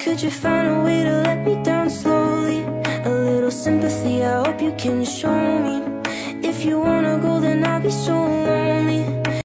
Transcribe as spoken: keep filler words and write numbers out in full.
Could you find a way to let me down slowly? A little sympathy, I hope you can show me. If you wanna